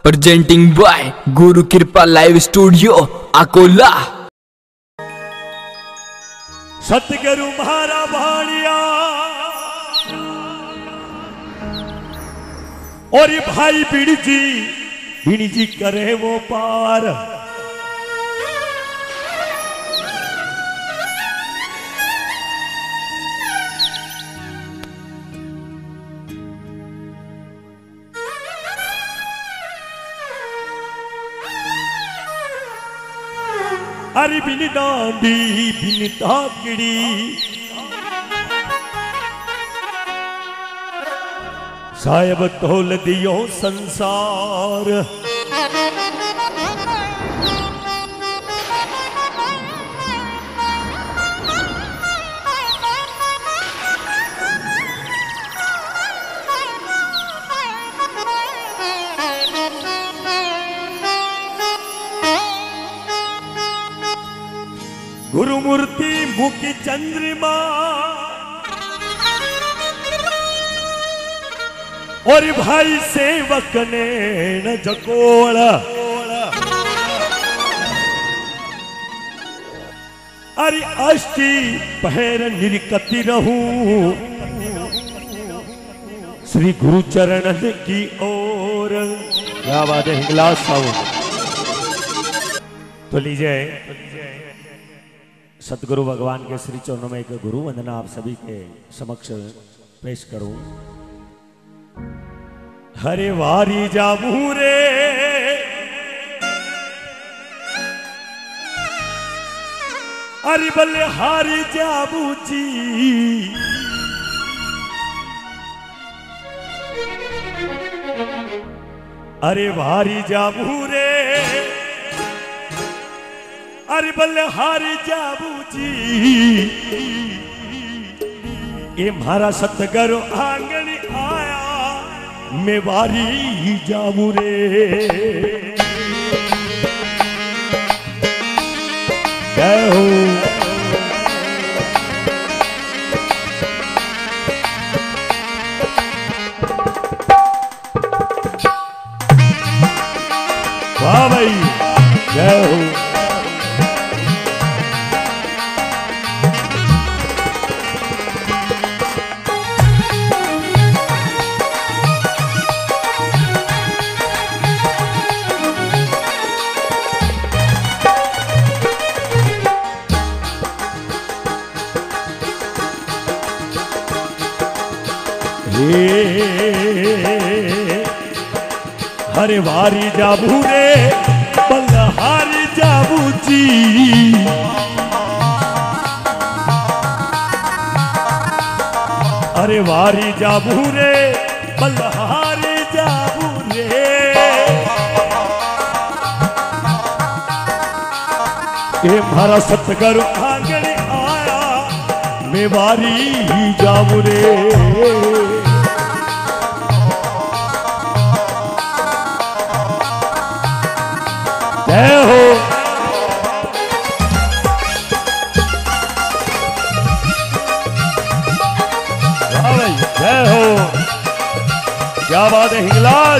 Presenting by गुरु कृपा live studio Akola. सतगुरु म्हारा भाणिया और भाई बीड़ी जी करे वो पार। अरे बिन डांडी बिन ताकड़ी साहेब तोल दियो संसार। गुरुमूर्ति मुखी चंद्रमा और भाई सेवक ने न जकोड़ा। अरे अष्टी पहर निरकती रहूं श्री गुरु चरणन की ओर। क्या बात है हिंगलाज साहब। तो लीजिए सतगुरु भगवान के श्री चरणों में एक गुरु वंदना आप सभी के समक्ष पेश करूं। हरे वारी जाबू रे अरे बल्ले हारी जाबू जी। अरे वारी जाबू रे अरे बल्ले हारी जाबू जी। ये म्हारा सतगुरु आंगन आया मैं वारी जाबू रे। जय हो वाह भाई जय हो। हरे वारी जाबू रे बल्हारी जाबू जी। अरे वारी जाबू रे बल्हारी जाबू रे। ये म्हारा सतगुरु आंगन आया मैं वारी जाबू रे। जय हो भाई जय हो। क्या बात है हिंगलाज।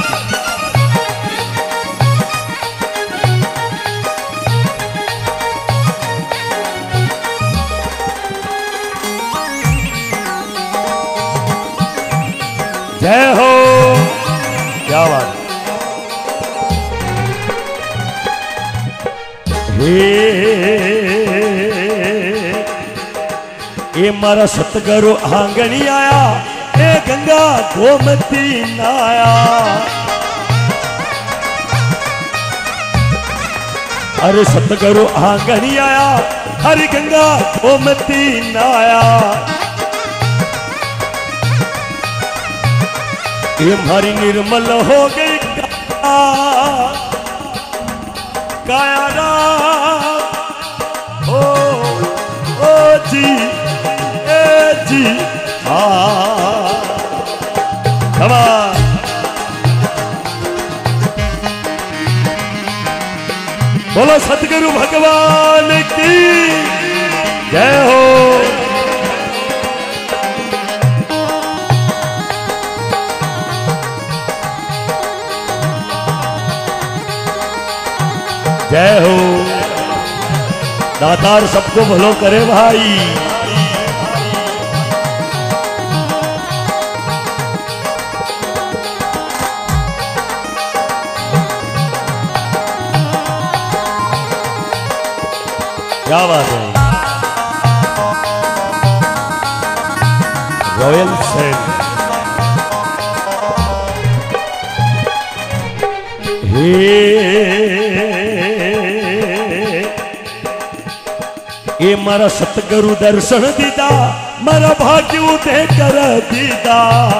जय हो क्या बात। ये मारा सतगुरु आंगनी आया ए गंगा गोमती नाया। अरे सतगुरु आंगनी आया हरि गंगा गोमती नाया। ये हमारी निर्मल हो गई काया ओ जी ए जी बोलो सतगुरु भगवान की जय हो। जय हो। दातार सबको भलो करे भाई। क्या बात है। रॉयल सेंट ये मारा सतगुरु दर्शन दीदा, मारा भाग्य दे कर दीदा।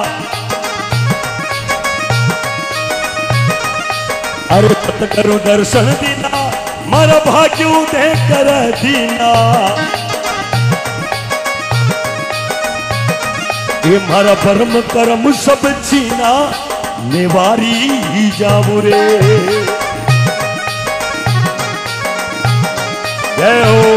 अरे सतगुरु दर्शन दीदा, मारा भाग्य दे कर दीना। ये मारा परम करम सब छीना, निवारी जाऊ रे। जय हो।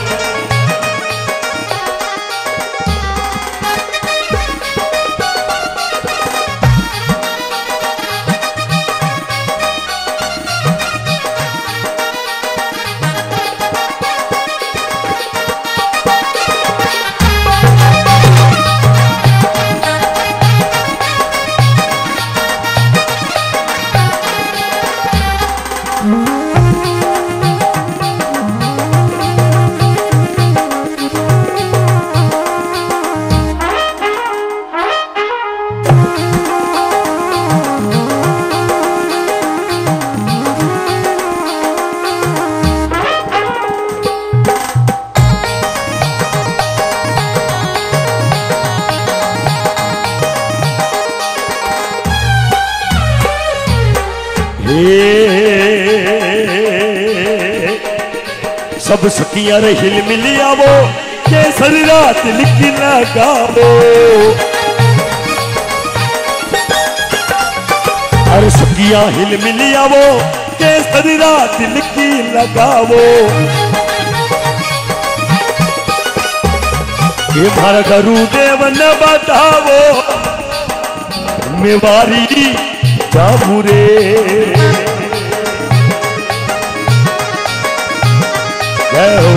सब सखियां रे हिल मिली आवो, केसर रात लिखी लगावो। अरे सखियां हिल मिली आवो, केसर रात लिखी लगावो। ये मारा गुरुदेव न बतावो, मेवारी जाऊ रे। जय हो।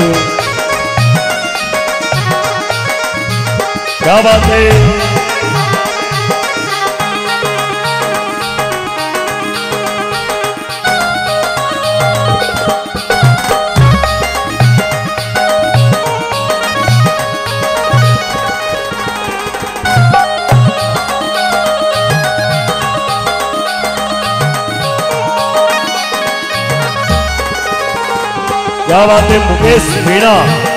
क्या बात है। क्या बात है मुकेश मीणा।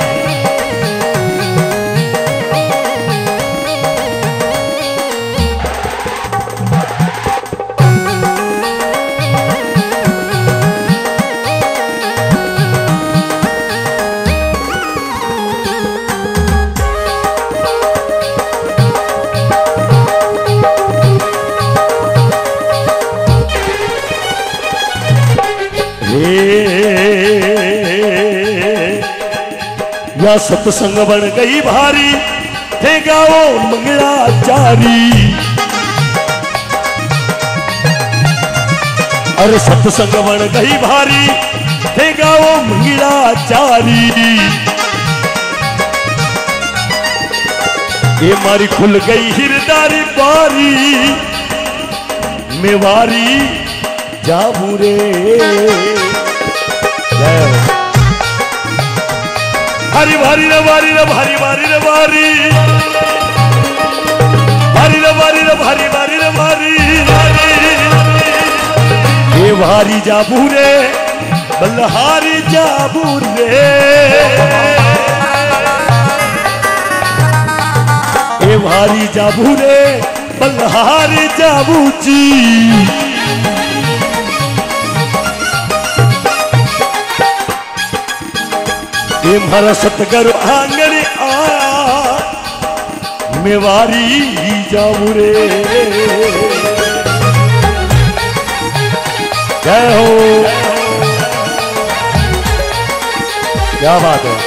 या सत्संग बन गई भारी, थे गाओ मंगलाचारी। अरे सत्संग बन गई भारी, थे गाओ मंगलाचारी। ये मारी खुल गई हिरदारी बारी, मेवारी जाऊ रे। हरी भारी रे भारी रे भारी भारी रे भारी, भारी रे भारी रे भारी भारी रे भारी। ये भारी जाबू रे, बल्हारी जाबू रे। ये भारी जाबू रे, बल्हारी जाबू जी। ये मारा सतगुरु आंगन आया, मेवारी जाऊ रे। जय हो। क्या बात है।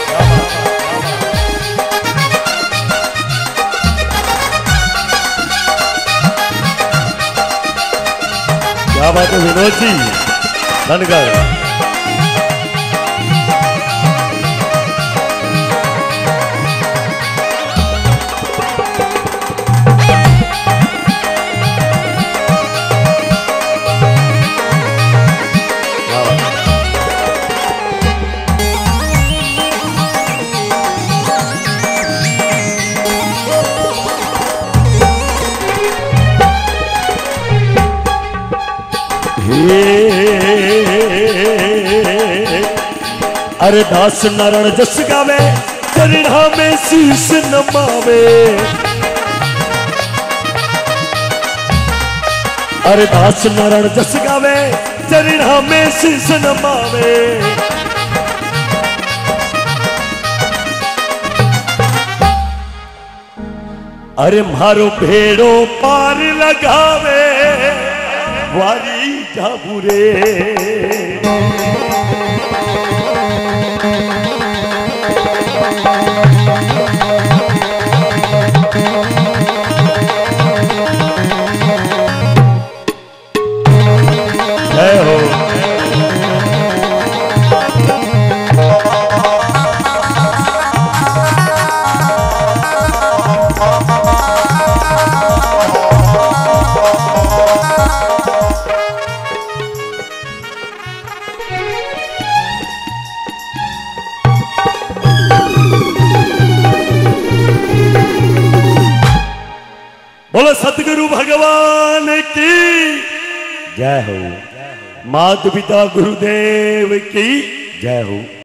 क्या बात है विनोद जी, धनगर। अरे दास नारायण जस गावे चरणा में शीश नमावे। अरे दास नारायण जस गावे चरणा में शीश नमावे। अरे मारो भेड़ो पार लगावे वारी जाबुरे। जय हो। बोलो सतगुरु भगवान की जय हो। माता पिता गुरुदेव की जय हो।